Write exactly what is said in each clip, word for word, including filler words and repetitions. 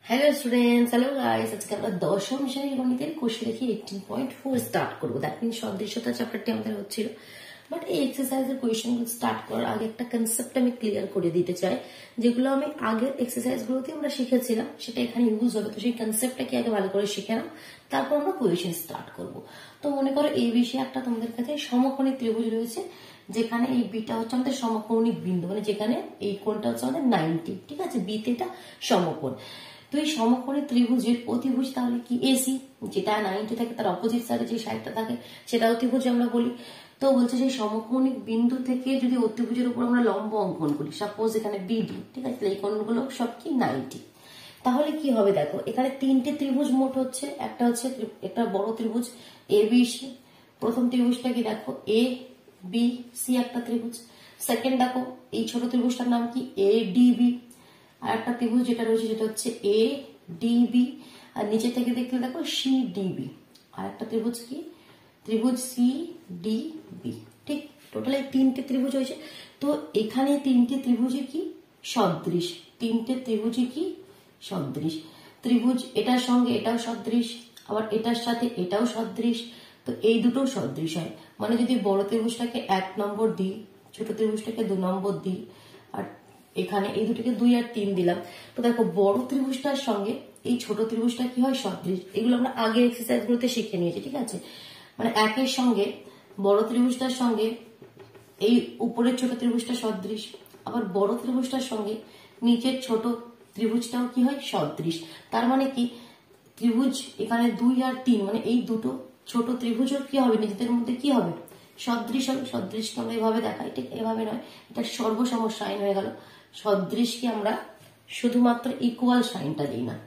Hello students, hello guys. আজকে আমরা দশম শ্রেণীর গণিতের কোশ্চেন দেখি এইটিন পয়েন্ট ফোর স্টার্ট করবো। দ্যাট মিনস সদৃশ্যতা চ্যাপ্টারটি আমাদের হচ্ছিল, বাট এই এক্সারসাইজের কোয়েশ্চেন গুলো স্টার্ট করার আগে একটা কনসেপ্ট আমি ক্লিয়ার করে দিতে চাই, যেগুলো আমি আগের এক্সারসাইজ গুলোতে আমরা শিখেছিলাম, সেটা এখানে ইউজ হবে। তো সেই কনসেপ্টটা কি আগে ভালো করে শিখে নাও, তারপর আমরা কোয়েশ্চেন স্টার্ট করবো। তো মনে করো এই বিষয়ে একটা তোমাদের কাছে সমকোণী ত্রিভুজ রয়েছে, যেখানে এই বিটা হচ্ছে আমাদের সমকোণী বিন্দু, মানে যেখানে এই কোণটা হচ্ছে আমাদের নাইনটি, ঠিক আছে, বিতে এটা সমকোণ। তো এই সমকোণী ত্রিভুজের অতিভুজ তাহলে কি এসি, যেটা নাইনটি থাকে তার অপোজিট সাইডে যে সাইডটা থাকে সেটা অতিভুজ আমরা বলি। তো বলছে সেই সমকোণী বিন্দু থেকে যদি অতিভুজের উপর আমরা লম্ব অঙ্কন করি, সাপোজ এখানে বিডি, ঠিক আছে, এই কোণগুলো সব কি নাইনটি, তাহলে কি হবে দেখো, এখানে তিনটে ত্রিভুজ মোট হচ্ছে, একটা হচ্ছে একটা বড় ত্রিভুজ এ বি সি। প্রথম ত্রিভুজটা কি দেখো এ বি সি একটা ত্রিভুজ। সেকেন্ড দেখো এই ছোট ত্রিভুজটার নাম কি এ ডি বি। আর একটা ত্রিভুজ যেটা রয়েছে সেটা হচ্ছে এ ডিবি, আর নিচে থেকে দেখলে দেখো সি ডিবি। আর একটা ত্রিভুজ কি ত্রিভুজ সি ডিবি। ঠিক, টোটাল এই তিনটে ত্রিভুজ হয়েছে। তো এখানে তিনটে ত্রিভুজে কি সদৃশ, তিনটে ত্রিভুজে কি সদৃশ। ত্রিভুজ এটার সঙ্গে এটাও সদৃশ, আবার এটার সাথে এটাও সদৃশ। তো এই দুটো সদৃশ হয়, মানে যদি বড় ত্রিভুজটাকে এক নম্বর দিই, ছোট ত্রিভুজটাকে দু নম্বর দিই, আর এখানে এই দুটোকে দুই আর তিন দিলাম, তো দেখো বড় ত্রিভুজটার সঙ্গে এই ছোট ত্রিভুজটা কি হয় সদৃশ। এগুলো আমরা আগের এক্সারসাইজ গুলোতে শিখে নিয়েছি, ঠিক আছে। মানে একের সঙ্গে বড় ত্রিভুজটার সঙ্গে এই উপরের ছোট ত্রিভুজটা সদৃশ, আবার বড় ত্রিভুজটার সঙ্গে নিচের ছোট ত্রিভুজটাও কি হয় সদৃশ। তার মানে কি ত্রিভুজ এখানে দুই আর তিন, মানে এই দুটো ছোট ত্রিভুজও কি হবে নিজেদের মধ্যে কি হবে সদৃশ হবে। সদৃশকে আমরা এভাবে দেখাই, ঠিক এভাবে নয়, এটা সর্বসম সাইন হয়ে গেল। সদৃশকে আমরা শুধুমাত্র ইকুয়াল সাইনটা দিই না,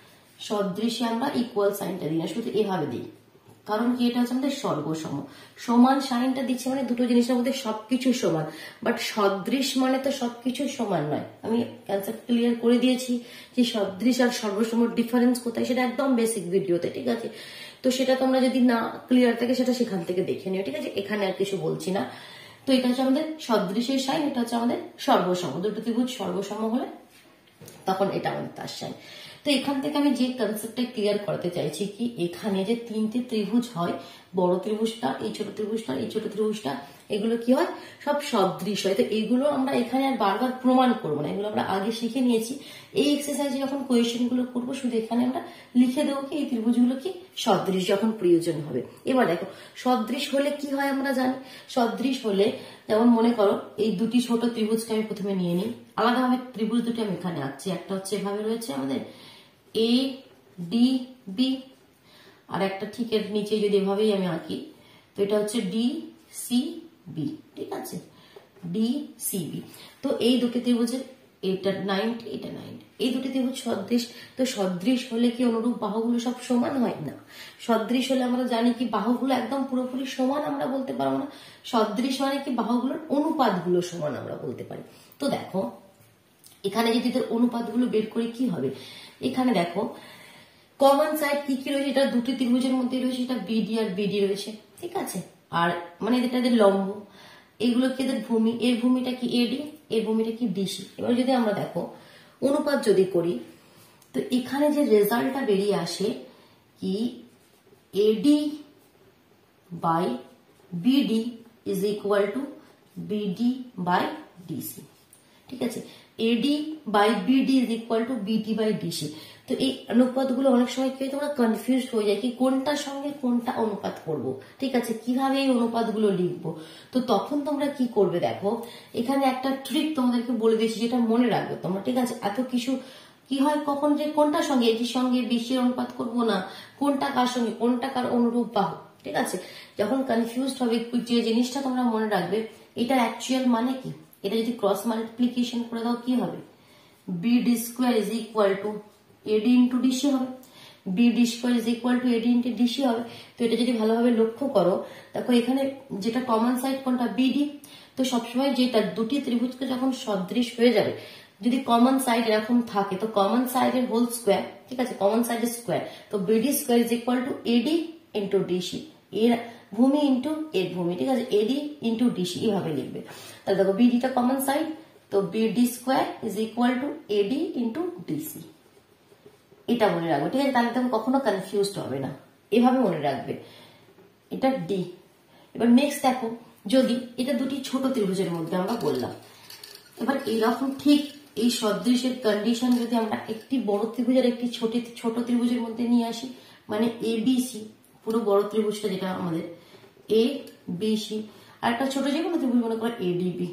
সদৃশে আমরা ইকুয়াল সাইনটা দিই না, শুধু এভাবে দিই। কারণ কি এটা হচ্ছে আমাদের সর্বসম। সমান সাইনটা দিচ্ছে মানে দুটো জিনিসের মধ্যে সবকিছু সমান, বাট সদৃশ মানে তো সবকিছু সমান নয়। আমি কনসেপ্ট ক্লিয়ার করে দিয়েছি যে সদৃশ আর সর্বসম ডিফারেন্স কোথায়, সেটা একদম বেসিক ভিডিওতে, ঠিক আছে। তো সেটা তোমরা যদি না ক্লিয়ার থাকে সেটা সেখান থেকে দেখে নিও, ঠিক আছে, এখানে আর কিছু বলছি না। তো এটা হচ্ছে আমাদের সদৃশের সাইন, এটা হচ্ছে আমাদের সর্বসম। দুটো ত্রিভুজ সর্বসম হলে তখন এটা আমাদের তার সাইন। তো এখান থেকে আমি যে কনসেপ্টটা ক্লিয়ার করতে চাইছি কি, এখানে যে তিনটে ত্রিভুজ হয়, বড় ত্রিভুজটা, এই ছোট ত্রিভুজটা, এই ছোট ত্রিভুজটা, এগুলো কি হয় সব সদৃশ হয়। তো এগুলো আমরা এখানে আর বারবার প্রমাণ করবো না, এগুলো আমরা আগে শিখে নিয়েছি। এই এক্সারসাইজে যখন কোয়েশ্চেন গুলো করবো শুধু এখানে আমরা লিখে দেবো কি এই ত্রিভুজগুলো কি সদৃশ যখন প্রয়োজন হবে। এবার দেখো সদৃশ হলে কি হয় আমরা জানি। সদৃশ হলে যেমন মনে করো এই দুটি ছোট ত্রিভুজকে আমি প্রথমে নিয়ে নিই, আলাদাভাবে ত্রিভুজ দুটি আমি এখানে আঁকছি। একটা হচ্ছে এভাবে রয়েছে আমাদের এ ডি বি, আর একটা ঠিক এর নিচে যদি এভাবেই আমি আঁকি, তো এটা হচ্ছে ডি সি বি, ঠিক আছে, ডি সি বি। তো এই দুটি ত্রিভুজের এটা নাইনটি, এটা নাইনটি, এই দুটি ত্রিভুজ সদৃশ। তো সদৃশ হলে কি অনুরূপ বাহুগুলো সব সমান হয় না। সদৃশ হলে আমরা জানি কি বাহুগুলো একদম পুরোপুরি সমান আমরা বলতে পারবো না। সদৃশ মানে কি বাহুগুলোর অনুপাতগুলো সমান আমরা বলতে পারি। তো দেখো এখানে যদি এদের অনুপাতগুলো বের করি কি হবে, এখানে দেখো কমন সাইড কি কি রয়েছে, এটা দুটি ত্রিভুজের মধ্যে রয়েছে, এটা বিডি আর বিডি রয়েছে, ঠিক আছে। আর মানে এটা এদের লম্ব, এগুলো কি এদের ভূমি, এর ভূমিটা কি এডি, এর ভূমিটা কি ডিসি। এবার যদি আমরা দেখো অনুপাত যদি করি, তো এখানে যে রেজাল্টটা বেরিয়ে আসে কি AD by BD is equal to BD by DC, ঠিক আছে। AD by BD is equal to BD by DC. তো এই অনুপাতগুলো অনেক সময় কি তোমরা কনফিউজ হয়ে যায় কি কোনটার সঙ্গে কোনটা অনুপাত করব, ঠিক আছে, কিভাবে এই অনুপাতগুলো লিখবো। তো তখন তোমরা কি করবে দেখো, এখানে একটা ট্রিক তোমাদেরকে বলে দিয়েছি যেটা মনে রাখবে তোমরা, ঠিক আছে। এত কিছু কি হয় কখন যে কোনটার সঙ্গে এটির সঙ্গে বেশির অনুপাত করবো না, কোনটা কার সঙ্গে কোনটা কার অনুরূপ বাহু, ঠিক আছে। যখন কনফিউজ হবে যে জিনিসটা তোমরা মনে রাখবে এটার অ্যাকচুয়াল মানে কি, এটা যদি ক্রস মাল্টিপ্লিকেশন করে দাও কি হবে, B D square is equal to AD into DC হবে, B D square is equal to AD into DC হবে। তো এটা যদি ভালোভাবে লক্ষ্য করো দেখো এখানে যেটা কমন সাইড কোনটা বিডি। তো সবসময় যেটা দুটি ত্রিভুজকে যখন সদৃশ হয়ে যাবে, যদি কমন সাইড এরকম থাকে তো কমন সাইডের হোল স্কোয়ার, ঠিক আছে, কমন সাইডের স্কোয়ার, তো BD square is equal to AD into DC, এর ভূমি ইন্টু এর ভূমি, ঠিক আছে, এডি ইন্টু ডিসি এভাবে লিখবে। তাহলে দেখো বিডিটা কমন সাইড, তো BD square is equal to AD into DC. এটা মনে রাখবে, ঠিক আছে? তাহলে তুমি কখনো কনফিউজড হবে না, এভাবে মনে রাখবে। এটা ডি। এবার নেক্সট দেখো, যদি এটা দুটি ছোট ত্রিভুজের মধ্যে আমরা বললাম, এবার এইরকম ঠিক এই সদৃশের কন্ডিশন যদি আমরা একটি বড় ত্রিভুজ আর একটি ছোট ছোট ত্রিভুজের মধ্যে নিয়ে আসি, মানে এ বি সি, পুরো বড় ত্রিভুজটা যেটা আমাদের এ বি সি, আর একটা ছোট যে কোনো ত্রিভুজ মনে করো এ ডি বি,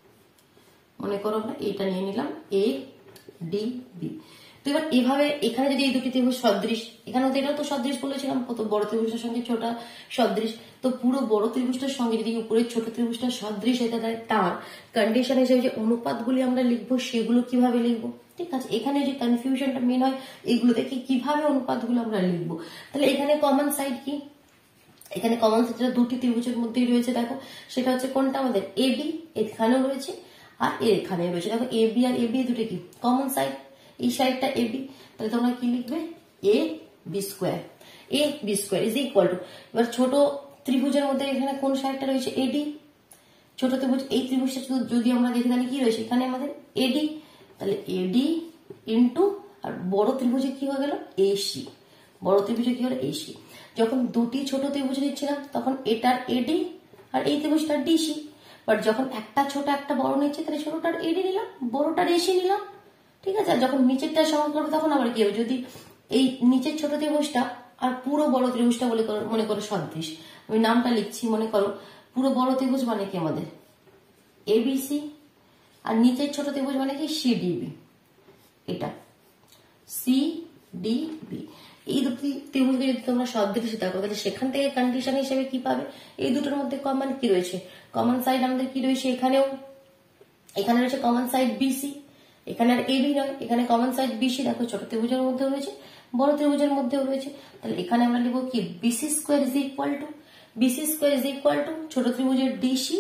মনে করো আমরা এটা নিয়ে নিলাম এ ডি বি। তো এবার এভাবে এখানে যদি এই দুটি ত্রিভুজ সদৃশ, এখানে তো এটাও তো সদৃশ বলেছিলাম, কত বড় ত্রিভুজটার সঙ্গে ছোট সদৃশ, তো পুরো বড় ত্রিভুজটার সঙ্গে যদি উপরের ছোট ত্রিভুজটা সদৃশ হতে দেয়, তার কন্ডিশন হিসেবে যে অনুপাতগুলি আমরা লিখবো সেগুলো কিভাবে লিখবো, ঠিক আছে? এখানে যে কনফিউশনটা মেন হয় এগুলো দেখে কিভাবে অনুপাতগুলো আমরা লিখবো। তাহলে এখানে কমন সাইড কি? এখানে কমন সাইড দুটি ত্রিভুজের মধ্যেই রয়েছে, দেখো সেটা হচ্ছে কোনটা আমাদের এ বি, এখানেও রয়েছে আর এখানে রয়েছে। দেখো A B R A B দুটো কি কমন সাইড, এই সাইডটা এ বি, তাহলে তোমরা কি লিখবে A B square, A B square is equal to, এবার ছোট ত্রিভুজের মধ্যে এখানে কোন সাইডটা রয়েছে এডি, ছোট ত্রিভুজ এই ত্রিভুজটা যদি আমরা দেখি তাহলে কি রয়েছে এখানে আমাদের এডি, তাহলে এডি ইন্টু, আর বড় ত্রিভুজে কি হয়ে গেল এসি, বড় ত্রিভুজে কি হলো এসি। যখন দুটি ছোট ত্রিভুজ নিচ্ছিলাম তখন এটার এডি আর এই ত্রিভুজটার ডিসি, বাট যখন একটা ছোট একটা বড় নিচ্ছে তাহলে ছোটটার এডি নিলাম, বড়টার এসি নিলাম, ঠিক আছে? আর যখন নিচেরটা সমান করবো তখন আবার কি হবে, যদি এই নিচের ছোট ত্রিভুজটা আর পুরো বড় ত্রিভুজটা বলে মনে করো সদৃশ, আমি নামটা লিখছি, মনে করো পুরো বড় ত্রিভুজ মানে কি আমাদের এবিসি, আর নিচের ছোট ত্রিভুজ মানে কি সিডিবি, এটা সি ডি বি। এই দুটি ত্রিভুজকে যদি তোমরা সদৃশ দেখো তাহলে সেখান থেকে কন্ডিশন হিসেবে কি পাবে, এই দুটোর মধ্যে কমন কি রয়েছে, কমন সাইড আমাদের কি রয়েছে, এখানেও এখানে রয়েছে কমন সাইড বিসি, এখানে আর এবি নয়, এখানে কমন সাইড বিসি, দেখো ছোট ত্রিভুজের মধ্যেও রয়েছে বড় ত্রিভুজের মধ্যেও রয়েছে, তাহলে এখানে আমরা লিখবো কি BC square is equal to, BC square is equal to ছোট ত্রিভুজের ডিসি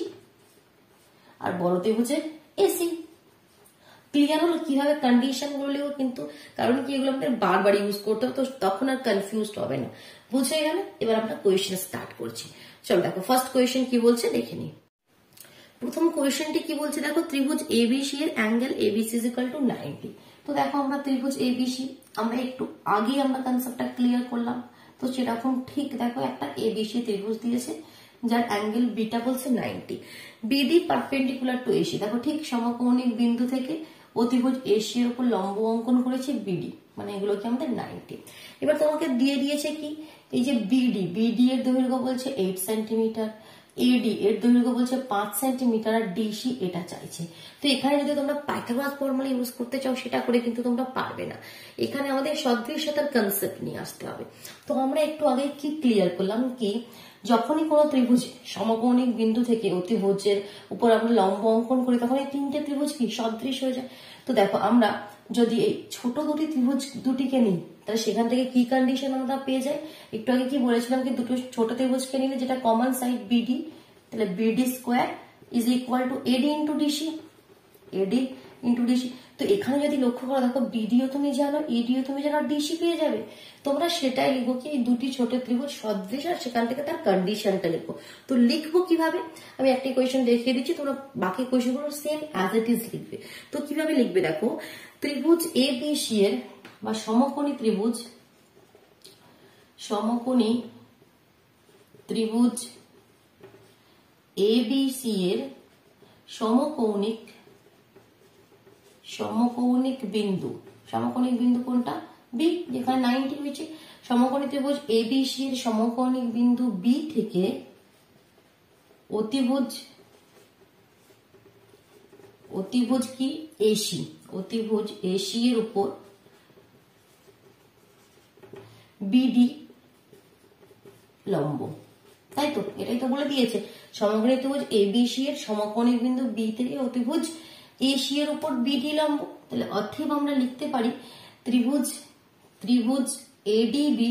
আর বড় ত্রিভুজের এসি। ক্লিয়ার হলো কিভাবে কন্ডিশন গুলো, কিন্তু কারণ কি এগুলো আমাদের বারবার ইউজ করতে হবে, তো তখন আর কনফিউজড হবে না, বুঝে গেল? এবার আমরা কোয়েশ্চেন স্টার্ট করছি। চলো দেখো ফার্স্ট কোয়েশ্চেন কি বলছে দেখে নি। প্রথম কোয়েশ্চেনটি কি বলছে দেখো, ত্রিভুজ এবিসি এর angle ABC is equal to ninety. তো দেখো আমরা ত্রিভুজ এবিসি আমরা একটু আগে আমরা কনসেপ্টটা ক্লিয়ার করলাম, তো সেরকম ঠিক দেখো একটা এবিসি ত্রিভুজ দিয়েছে যার অ্যাঙ্গেল বিটা বলছে ninety, BD perpendicular to AC, দেখো ঠিক সমকৌণিক বিন্দু থেকে অতিভুজ এসি এর উপর লম্ব অঙ্কন করেছে বিডি, মানে এগুলো কি আমাদের নাইনটি। এবার তোমাকে দিয়ে দিয়েছে কি এই যে বিডি, বিডি এর দৈর্ঘ্য বলছে এইট সেন্টিমিটার, এডি এর দৈর্ঘ্য বলছে পাঁচ সেন্টিমিটার, আর ডিসি এটা চাইছে। তো এখানে যদি তোমরা পাইথাগোরাস ফর্মুলা ইউজ করতে চাও সেটা করে কিন্তু তোমরা পারবে না, এখানে আমাদের সদৃশ্যতার কনসেপ্ট নিয়ে আসতে হবে। তো আমরা একটু আগে কি ক্লিয়ার করলাম কি, যখনই কোনো ত্রিভুজ সমকৌণিক বিন্দু থেকে অতিভুজের উপর আমরা লম্ব অঙ্কন করি তখন এই তিনটে ত্রিভুজ কি সদৃশ হয়ে যায়। তো দেখো আমরা যদি এই ছোট দুটি ত্রিভুজ দুটিকে নিই তাহলে সেখান থেকে কি কন্ডিশন আমরা পেয়ে যাই, একটু আগে কি বলেছিলাম কি দুটো ছোট ত্রিভুজকে নিলে যেটা কমন সাইড বিডি, তাহলে BD square is equal to AD into DC, AD into DC. তো এখানে যদি লক্ষ্য করো দেখো বিডিও তুমি জানো, এডিও তুমি জানো, ডিসি পেয়ে যাবে, তোমরা সেটাই লিখবো কি এই দুটি ছোট ত্রিভুজ সদৃশ আর সেখান থেকে তার কন্ডিশনটা লিখবো। তো লিখবো কিভাবে, আমি একটা কোয়েশ্চেন দেখিয়ে দিচ্ছি, তোমরা বাকি কোয়েশ্চেন গুলো সেম অ্যাজ ইট ইজ লিখবে। তো কিভাবে লিখবে দেখো, ত্রিভুজ এ বি সি এর বা সমকোণী ত্রিভুজ, সমকোণী ত্রিভুজ এ বি সি এর সমকৌণিক সমকৌণিক বিন্দু, সমকৌণিক বিন্দু কোনটা বি, যেখানে নাইনটি হয়েছে, সমকোণী ত্রিভুজ এ বি সি এর সমকৌণিক বিন্দু বি থেকে অতিভুজ অতিভুজ কি এসি, অতিভুজ এসি এর উপর বিডি লম্ব, তাই তো এটাই তো বলে দিয়েছে, সমকোণী ত্রিভুজ এবিসি এর সমকোণিক বিন্দু বি থেকে অতিভুজ এসি এর উপর বিডি লম্ব। তাহলে অতএব আমরা লিখতে পারি ত্রিভুজ ত্রিভুজ এডিবি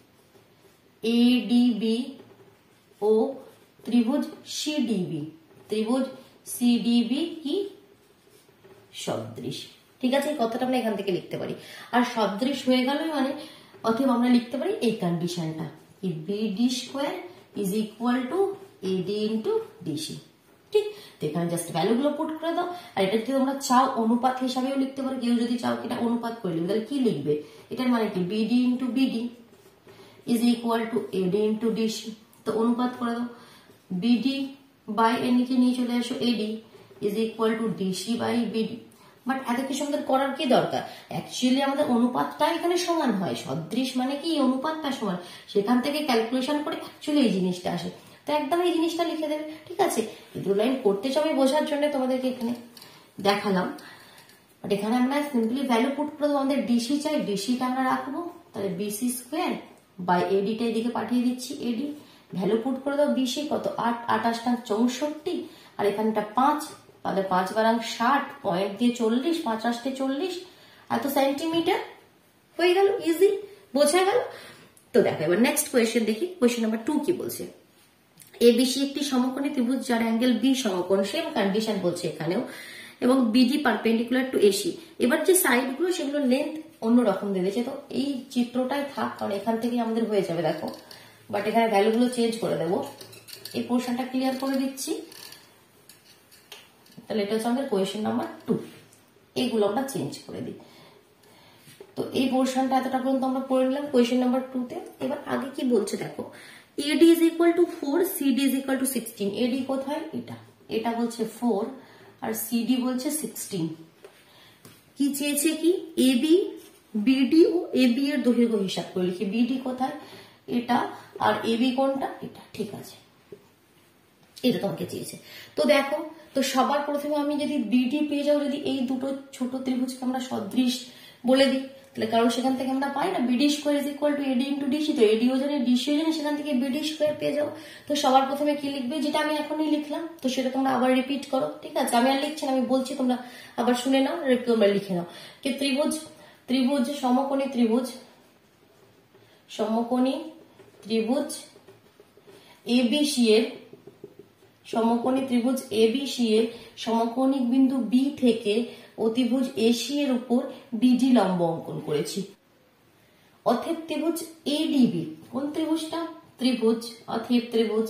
এডিবি ও ত্রিভুজ সিডিবি, ত্রিভুজ সিডিবি কি সদৃশ। ঠিক আছে, এই কথাটা আমরা এখান থেকে লিখতে পারি, আর সদৃশ হয়ে গেল মানে অতএব আমরা লিখতে পারি এই কন্ডিশনটা কি BD square is equal to AD into DC. ঠিক, তো এখানে জাস্ট ভ্যালুগুলো পুট করে দাও। আর এটা যদি তোমরা চাও অনুপাত হিসাবেও লিখতে পারো, কেউ যদি চাও এটা অনুপাত করে লিখবে, তাহলে কি লিখবে, এটার মানে কি BD into BD is equal to AD into DC. তো অনুপাত করে দাও, বিডি বাই এর নিচে নিয়ে চলে আসো AD is equal to DC by BD. But এত কিছু আমাদের করার কি দরকার, অ্যাকচুয়ালি আমাদের অনুপাতটা এখানে সমান হয়, সদৃশ মানে কি অনুপাতটা সমান, সেখান থেকে ক্যালকুলেশন করে অ্যাকচুয়ালি এই জিনিসটা আসে। তো একদম এই জিনিসটা লিখে দেবে, ঠিক আছে। দু লাইন করতেছ আমি বোঝার জন্য তোমাদেরকে এখানে দেখালাম। বাট এখানে আমরা সিম্পলি ভ্যালু পুট করে দেবো, আমাদের ডিসি চাই, ডিসিটা আমরা রাখবো, তাহলে বিসি স্কোয়ার বাই এডিটা এদিকে পাঠিয়ে দিচ্ছি, এডি ভ্যালু পুট করে দাও, বিসি কত আট, আঠাশটা চৌষট্টি, আর এখানটা পাঁচ, তাহলে পাঁচ বারাং ষাট, পয়েন্ট দিয়ে চল্লিশ, পাঁচ আসতে চল্লিশ, এত সেন্টিমিটার হয়ে গেল, ইজি বোঝা গেল। তো দেখো এবার নেক্সট কোয়েশ্চেন দেখি, কোয়েশ্চেন নাম্বার টু কি বলছে, এবিসি একটি সমকোণী ত্রিভুজ যার অ্যাঙ্গেল বি সমকোণ, সেম কন্ডিশন বলছে এখানেও, এবং বিডি পারপেন্ডিকুলার টু এসি। এবার যে সাইড গুলো সেগুলো লেন্থ অন্যরকম দিয়েছে, তো এই চিত্রটাই থাক, কারণ এখান থেকে আমাদের হয়ে যাবে দেখো। বাট এখানে ভ্যালুগুলো চেঞ্জ করে দেবো, এই পোর্শনটা ক্লিয়ার করে দিচ্ছি। তাহলে এটা হচ্ছে আমাদের কোয়েশ্চেন নাম্বার টু, এইগুলো আমরা চেঞ্জ করে দিই। তো এই পোর্শনটা এতটা পর্যন্ত আমরা পড়ে নিলাম কোয়েশ্চেন নাম্বার টু তে। এবার আগে কি বলছে দেখো, AD is equal to four, CD is equal to sixteen. AD কোথায়, এটা এটা বলছে ফোর আর সিডি বলছে সিক্সটিন। কি চেয়েছে কি, এবি বিডি ও এবি এর দৈর্ঘ্য হিসাব করে লিখি, বিডি কোথায় এটা আর এবি কোনটা এটা, ঠিক আছে, এটা তোমাকে চেয়েছে। তো দেখো, তো সবার প্রথমে আমি যদি বিডি পেয়ে যাও, যদি এই দুটো ছোট ত্রিভুজকে আমরা সদৃশ বলে দিই, তাহলে কারণ সেখান থেকে আমরা পাই না BD square is equal to AD into DC, তো এডিও জানি ডিসিও জানি, সেখান থেকে বিডি স্কোয়ার পেয়ে যাও। তো সবার প্রথমে কি লিখবে, যেটা আমি এখনই লিখলাম, তো সেটা তোমরা আবার রিপিট করো, ঠিক আছে। আমি আর লিখছি না, আমি বলছি, তোমরা আবার শুনে নাও, তোমরা লিখে নাও। কি ত্রিভুজ, ত্রিভুজ সমকোণী ত্রিভুজ, সমকোণী ত্রিভুজ এবিসি এর, সমকোণী ত্রিভুজ এবিসি এর সমকোণিক বিন্দু বি থেকে অতিভুজ এসি এর উপর বিডি লম্ব অঙ্কন করেছি। অতএব ত্রিভুজ এডিবি, কোন ত্রিভুজটা, ত্রিভুজ অতএব ত্রিভুজ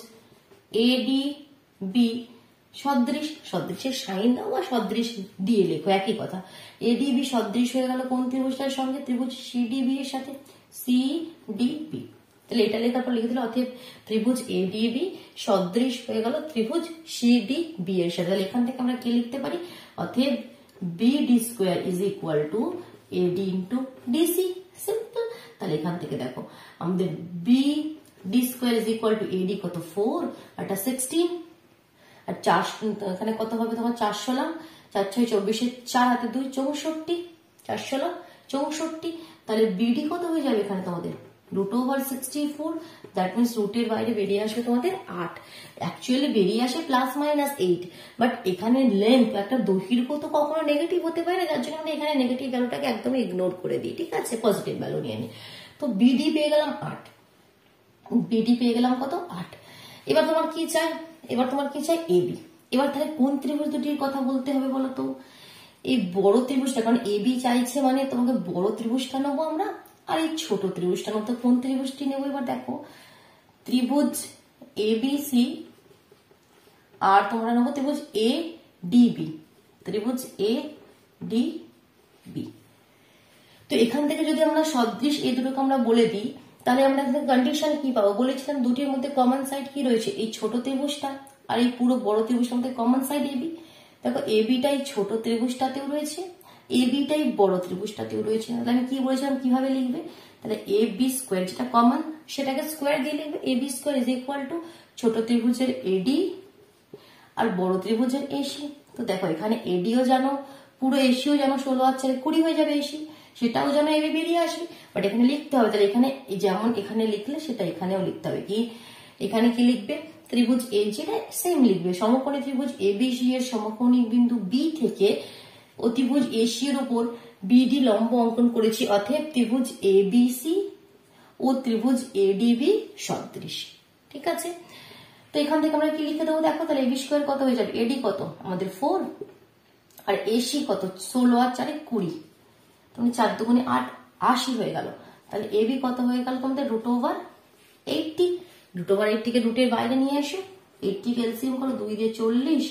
এডিবি সদৃশ, সদৃশের সাইন দাও বা সদৃশ দিয়ে লেখো, একই কথা। এডিবি সদৃশ হয়ে গেল কোন ত্রিভুজটার সঙ্গে, ত্রিভুজ সিডিবি এর সাথে, সিডিবি। তাহলে এটা লেখার পর লিখে দিল অতএব ত্রিভুজ এডিবি সদৃশ হয়ে গেল ত্রিভুজ সিডিবি এর সাথে। তাহলে এখান থেকে আমরা কি লিখতে পারি, অতএব BD square is equal to AD into DC, simple. তাহলে এখান থেকে দেখো আমাদের B D square is equal to AD কত ফোর, এটা সিক্সটিন, আর চার এখানে কত হবে তখন চার ষোলো, চার ছয় চব্বিশে, চার হাতে দুই চৌষট্টি, চার ষোলো চৌষট্টি। তাহলে বিডি কত হয়ে যাবে এখানে তোমাদের root over sixty four, that means রুটের বাইরে বেরিয়ে আসবে তোমাদের আট, অ্যাকচুয়ালি বেরিয়ে আসে প্লাস মাইনাস এইট। বাট এখানে লেন্থ একটা দৈর্ঘ্য তো কখনো নেগেটিভ হতে পারে না, যার জন্য আমরা এখানে নেগেটিভ ভ্যালুটাকে একদম ইগনোর করে দিই, ঠিক আছে, পজিটিভ ভ্যালু নিয়ে নিই। তো বিডি পেয়ে গেলাম আট, বিডি পেয়ে গেলাম কত আট। এবার তোমার কি চাই, এবার তোমার কি চাই এবি। এবার তাহলে কোন ত্রিভুজ দুটির কথা বলতে হবে বলো তো, এই বড় ত্রিভুজটা, কারণ এবি চাইছে মানে তোমাকে বড় ত্রিভুজটা নেবো আমরা, আর এই ছোট ত্রিভুজটা নেবো। তো কোন ত্রিভুজটি নেবো, এবার দেখো ত্রিভুজ এবিসি আর তোমরা নেবো ত্রিভুজ এ ডিবি, ত্রিভুজ এ ডিবি। তো এখান থেকে যদি আমরা সদৃশ এই দুটোকে আমরা বলে দিই, তাহলে আমরা কন্ডিশন কি পাবো, বলেছিলাম দুটির মধ্যে কমন সাইড কি রয়েছে, এই ছোট ত্রিভুজটা আর এই পুরো বড় ত্রিভুজটার মধ্যে কমন সাইড এবি। দেখো এবিটাই ছোট ত্রিভুজটাতেও রয়েছে, এবিটাই বড় ত্রিভুজটাতেও রয়েছে। তাহলে আমি কি বলেছিলাম কিভাবে লিখবে, তাহলে এ বি স্কোয়ার যেটা কমন সেটাকে স্কোয়ার দিয়ে লিখবে, A B square is equal to ছোট ত্রিভুজের এডি আর বড় ত্রিভুজের এসি। তো দেখো এখানে এডিও জানো, পুরো এসিও জানো, ষোলো আর চারে কুড়ি হয়ে যাবে এসি, সেটাও যেন এবি বেরিয়ে আসে। বাট এখানে লিখতে হবে, তাহলে এখানে যেমন এখানে লিখলে সেটা এখানেও লিখতে হবে। কি এখানে কি লিখবে, ত্রিভুজ এ, যেটা সেম লিখবে, সমকোণী ত্রিভুজ এবিসি এর সমকোণিক বিন্দু বি থেকে অতিভুজ এসি এর উপর বিডি লম্ব অঙ্কন করেছি, অতএব ত্রিভুজ এবিসি ও ত্রিভুজ এডিবি সদৃশ, ঠিক আছে। তো এখান থেকে আমরা কি লিখে দেবো দেখো, তাহলে এবি স্কোয়ার কত হয়ে যাবে, এডি কত আমাদের ফোর আর এসি কত ষোলো আর চারে কুড়ি, তুমি চার দুগুণে আট, আশি হয়ে গেল। তাহলে এবি কত হয়ে গেল তোমাদের root over eighty, root over এইটটিকে রুটের বাইরে নিয়ে এসো, এইটটি এলসিএম করো, দুই দিয়ে চল্লিশ,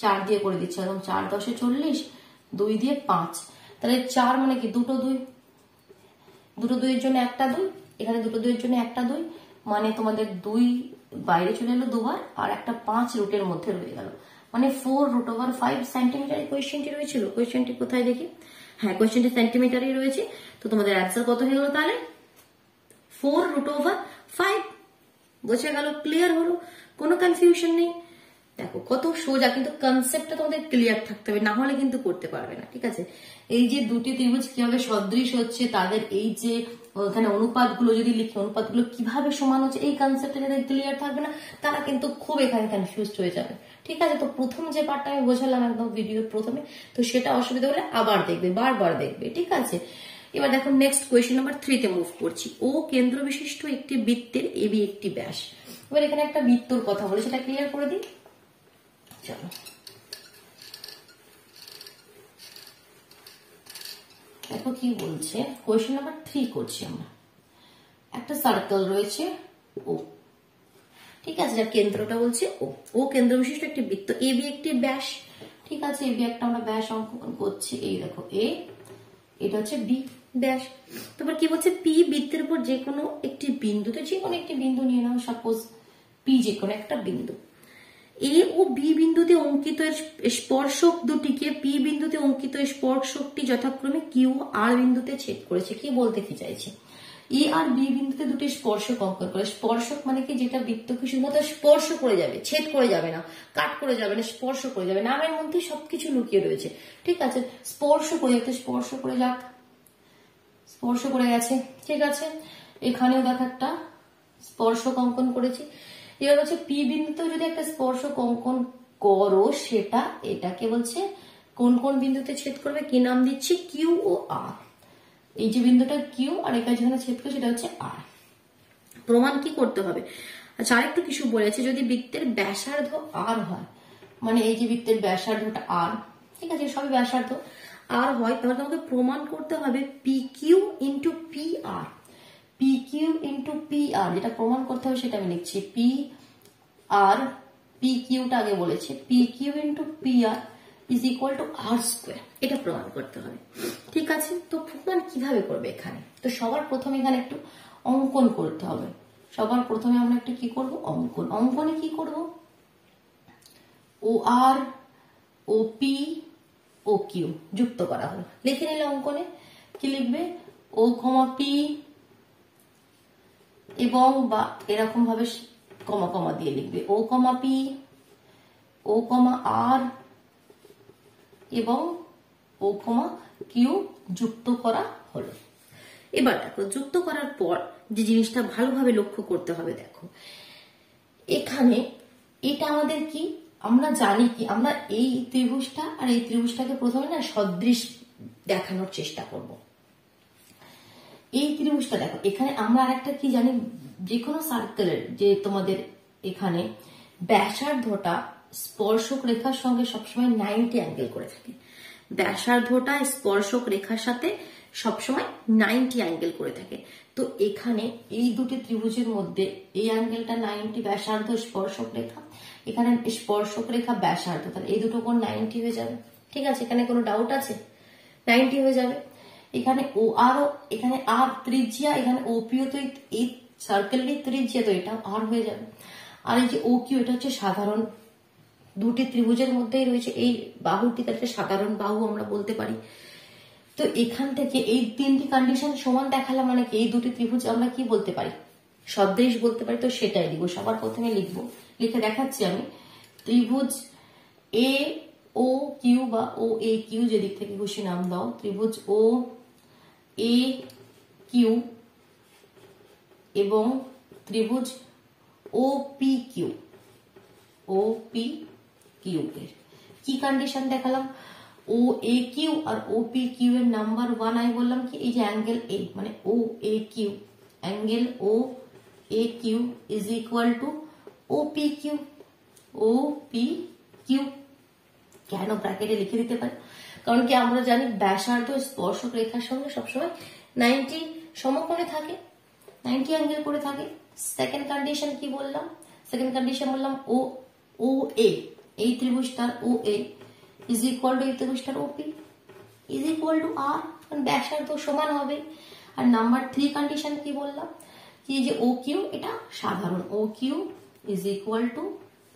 চার দিয়ে করে দিচ্ছি একদম, চার দশে চল্লিশ, দুই দিয়ে পাঁচ, তাহলে চার মানে কি দুটো দুই, দুটো দুইয়ের জন্য একটা দুই, এখানে দুটো দুইয়ের জন্য একটা দুই, মানে তোমাদের দুই বাইরে চলে এলো দুবার, আর একটা পাঁচ রুটের মধ্যে রয়ে গেল, মানে four root over five centimetre কোয়েশ্চেনটি রয়েছিল। কোয়েশ্চেনটি কোথায় দেখি, হ্যাঁ কোয়েশ্চেনটি সেন্টিমিটারই রয়েছে। তো তোমাদের অ্যান্সার কত হয়ে গেল তাহলে, ফোর রুট ওভার ফাইভ। বোঝা গেল, ক্লিয়ার হলো, কোনো কনফিউশন নেই। দেখো কত সোজা, কিন্তু কনসেপ্টটা তোমাদের ক্লিয়ার থাকতে হবে, না হলে কিন্তু করতে পারবে না। ঠিক আছে, এই যে দুটি ত্রিভুজ কিভাবে সদৃশ হচ্ছে, তাদের এই যে ওখানে অনুপাতগুলো যদি লিখি, অনুপাতগুলো কিভাবে সমান হচ্ছে, এই কনসেপ্টটা যাদের ক্লিয়ার থাকবে না তারা কিন্তু খুব এখানে কনফিউজ হয়ে যাবে। ঠিক আছে, তো প্রথম যে পার্টটা আমি বোঝালাম একদম ভিডিওর প্রথমে, তো সেটা অসুবিধা হলে আবার দেখবে, বারবার দেখবে। ঠিক আছে, এবার দেখো নেক্সট কোয়েশ্চেন নাম্বার থ্রিতে মুভ করছি। ও কেন্দ্র বিশিষ্ট একটি বৃত্তের এবি একটি ব্যাস। এবার এখানে একটা বৃত্তর কথা বলে, সেটা ক্লিয়ার করে দিই। চলো, দেখো কি বলছে, কোয়েশ্চেন নাম্বার থ্রি করছি আমরা। একটা সার্কেল রয়েছে ও, ঠিক আছে, যার কেন্দ্রটা বলছে ও, ও কেন্দ্র বিশিষ্ট একটি বৃত্ত, এবি একটি ব্যাস। ঠিক আছে, এবি একটা আমরা ব্যাস অঙ্কন করছি, এই দেখো এ, এটা হচ্ছে বি ব্যাস। তারপর কি বলছে, পি বৃত্তের উপর যে কোনো একটি বিন্দুতে, যে কোনো একটি বিন্দু নিয়ে নাও, সাপোজ পি যে কোনো একটা বিন্দু, এ ও বি বিন্দুতে অঙ্কিত স্পর্শক দুটিকে, পি বিন্দুতে অঙ্কিত স্পর্শকটি যথাক্রমে কিউ আর বিন্দুতে ছেদ করেছে। কি বলতে কি চাইছে, এ আর বি বিন্দুতে দুটি স্পর্শক অঙ্কন করে। স্পর্শক মানে কি, যেটা বৃত্তকে শুধুমাত্র স্পর্শ করে যাবে, ছেদ করে যাবে না, কাট করে যাবে না, স্পর্শ করে যাবে। নামের মধ্যে সবকিছু লুকিয়ে রয়েছে। ঠিক আছে, স্পর্শ করে যাতে, স্পর্শ করে যাক, স্পর্শ করে গেছে। ঠিক আছে, এখানেও দেখ একটা স্পর্শক অঙ্কন করেছি। এবার হচ্ছে পি বিন্দুতেও যদি একটা স্পর্শক অঙ্কন করো, সেটা এটাকে বলছে কোন কোন বিন্দুতে ছেদ করবে, কি নাম দিচ্ছি, কিউ ও আর। এই যে বিন্দুটা কিউ আর এটা যেখানে ছেদ করে সেটা হচ্ছে আর। প্রমাণ কি করতে হবে, আচ্ছা আরেকটু কিছু বলেছে, যদি বৃত্তের ব্যাসার্ধ আর হয়, মানে এই যে বৃত্তের ব্যাসার্ধটা আর, ঠিক আছে সবই ব্যাসার্ধ আর হয়, তাহলে তোমাকে প্রমাণ করতে হবে P Q into P R. P Q into P R, যেটা প্রমাণ করতে হবে সেটা আমি লিখছি, পি আর, পি কিউটা আগে বলেছে, P Q into P R is equal to R square, এটা প্রমাণ করতে হবে। ঠিক আছে, তো প্রমাণ কিভাবে করবে এখানে, তো সবার প্রথমে এখানে একটু অঙ্কন করতে হবে। সবার প্রথমে আমরা একটু কি করব, অঙ্কন। অঙ্কনে কি করব, ও আর, ও পি, ও কিউ যুক্ত করা হলো, লিখে নিলে অঙ্কনে কি লিখবে, ও কমা পি এবং বা এরকম ভাবে কমা কমা দিয়ে লিখবে, ও কমা পি, ও কমা আর এবং ও কমা কিউ যুক্ত করা হলো। এবার দেখো যুক্ত করার পর যে জিনিসটা ভালোভাবে লক্ষ্য করতে হবে, দেখো এখানে এটা আমাদের কি, আমরা জানি কি, আমরা এই ত্রিভুজটা আর এই ত্রিভুজটাকে প্রথমে না সদৃশ দেখানোর চেষ্টা করব। এই ত্রিভুজটা দেখো, এখানে আমরা আরেকটা কি জানি, যে কোনো সার্কেলের যে তোমাদের এখানে ব্যাসার্ধটা স্পর্শক রেখার সঙ্গে সবসময় নাইনটি অ্যাঙ্গেল করে থাকে। ব্যাসার্ধটা স্পর্শক রেখার সাথে সবসময় নাইনটি অ্যাঙ্গেল করে থাকে। তো এখানে এই দুটি ত্রিভুজের মধ্যে এই অ্যাঙ্গেলটা নাইনটি, ব্যাসার্ধ স্পর্শক রেখা, এখানে স্পর্শক রেখা ব্যাসার্ধ, তাহলে এই দুটো কোণ নাইনটি হয়ে যাবে। ঠিক আছে, এখানে কোনো ডাউট আছে, নাইনটি হয়ে যাবে। এখানে ও আর, এখানে আর ত্রিজ্যা, এখানে ওপিও, তো এই সার্কেলেরই ত্রিজ্যা, তো এটা আর হয়ে যাবে। আর এই যে ও কিউ, এটা হচ্ছে সাধারণ, দুটি ত্রিভুজের মধ্যেই রয়েছে এই বাহুটি, তাকে সাধারণ বাহু আমরা বলতে পারি। তো এখান থেকে এই তিনটি কন্ডিশন সমান দেখালাম, মানে কি এই দুটি ত্রিভুজ আমরা কি বলতে পারি, সদৃশ বলতে পারি। তো সেটাই লিখবো, সবার প্রথমে লিখবো, লিখে দেখাচ্ছি আমি, ত্রিভুজ এ ও কিউ বা ও এ কিউ, যে দিক থেকে খুশি নাম দাও, ত্রিভুজ ও এ কিউ এবং ত্রিভুজ O P Q, O P Q এর কি কন্ডিশন দেখালাম, ও এ কিউ আর ও পি কিউ এর নাম্বার ওয়ান আমি বললাম কি, এই যে অ্যাঙ্গেল এ, মানে O A Q, angle O A Q is equal to O P Q, O P Q. কেন ব্র্যাকেটে লিখে দিতে পারি, কারণ কি আমরা জানি ব্যাসার্ধ স্পর্শক রেখার সঙ্গে সবসময় নাইনটি সমকোণে থাকে, নাইনটি অ্যাঙ্গেল করে থাকে। সেকেন্ড কন্ডিশন কি বললাম, সেকেন্ড কন্ডিশন বললাম ও ও এ, এই ত্রিভুজটার O A is equal to এই ত্রিভুজটার OP is equal to R, কারণ ব্যাসার্ধ সমান হবে। আর নাম্বার থ্রি কন্ডিশন কি বললাম, কি যে ও কিউ এটা সাধারণ, O Q is equal to,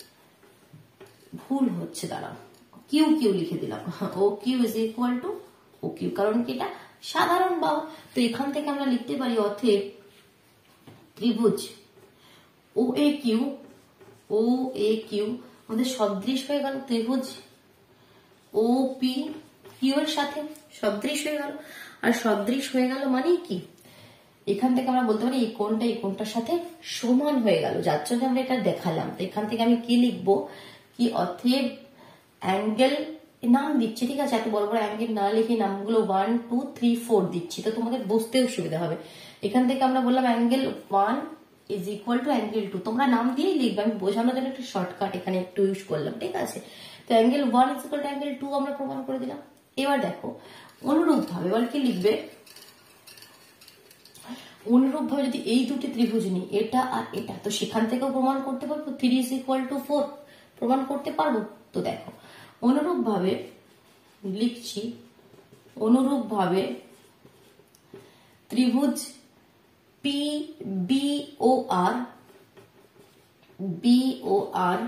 ভুল হচ্ছে দাঁড়াও, কিউ কিউ লিখে দিলাম, O Q is equal to O Q, কারণ কি এটা সাধারণ বাহু। তো এখান থেকে আমরা লিখতে পারি অতএব ত্রিভুজ ও A Q, O A Q আমাদের সদৃশ হয়ে গেল ত্রিভুজ ও পি কিউ এর সাথে সদৃশ হয়ে গেল। আর সদৃশ হয়ে গেল মানে কি, এখান থেকে আমরা বলতে পারি এই কোণটা এই কোণটার সাথে সমান হয়ে গেল, যার জন্য আমরা এটা দেখালাম। তো এখান থেকে আমি কি লিখবো, কি অতএব অ্যাঙ্গেল নাম দিচ্ছি, ঠিক আছে, এত বড় বড় অ্যাঙ্গেল না লিখে নামগুলো ওয়ান টু থ্রি ফোর দিচ্ছি, তো তোমাদের বুঝতেও সুবিধা হবে। এখান থেকে আমরা বললাম angle one is equal to angle two, তোমরা নাম দিয়েই লিখবে, আমি বোঝানোর জন্য একটু শর্টকাট এখানে একটু ইউজ করলাম, ঠিক আছে। তো angle one is equal to angle two আমরা প্রমাণ করে দিলাম। এবার দেখো অনুরূপ ভাবে এবার কি লিখবে, অনুরূপ ভাবে যদি এই দুটি ত্রিভুজ নিই এটা আর এটা, তো সেখান থেকেও প্রমাণ করতে পারবো three is equal to four, প্রমাণ করতে পারবো। তো দেখো অনুরূপ ভাবে লিখছি, অনুরূপ ভাবে ত্রিভুজ P B O R, B O R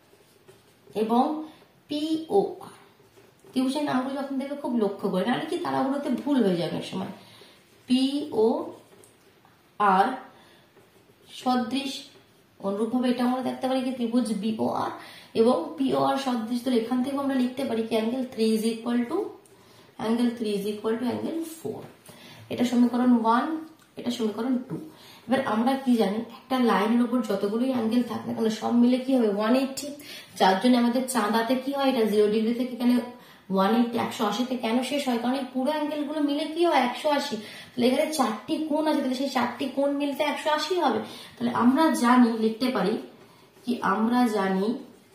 এবং পি ও আর, ত্রিভুজের নামগুলো যখন দেখবে খুব লক্ষ্য করে, নাহলে কি তারাগুলোতে ভুল হয়ে যাবে এক সময়। পি ও আর সদৃশ, অনুরূপ ভাবে এটা আমরা দেখতে পারি কি ত্রিভুজ বি ও আর এবং পি ও আর সদৃশ, তো এখান থেকে আমরা লিখতে পারি কি angle three is equal to angle three is equal to angle four. এটা সমীকরণ ওয়ান, এটা সমীকরণ টু। এবার আমরা কি জানি, একটা লাইনের উপর যতগুলোই অ্যাঙ্গেল থাকে না কেন সব মিলে কি হবে ওয়ান এইটি, যার জন্য আমাদের চাঁদাতে কি হয়, এটা জিরো ডিগ্রি থেকে এখানে ওয়ান এইটি একশো আশিতে কেন শেষ হয়, কারণ এই পুরো অ্যাঙ্গেল গুলো মিলে কি হয় একশো আশি, তাহলে এখানে চারটি কোণ আছে, তাহলে সেই চারটি কোণ মিলতে একশো আশি হবে। তাহলে আমরা জানি, লিখতে পারি কি আমরা জানি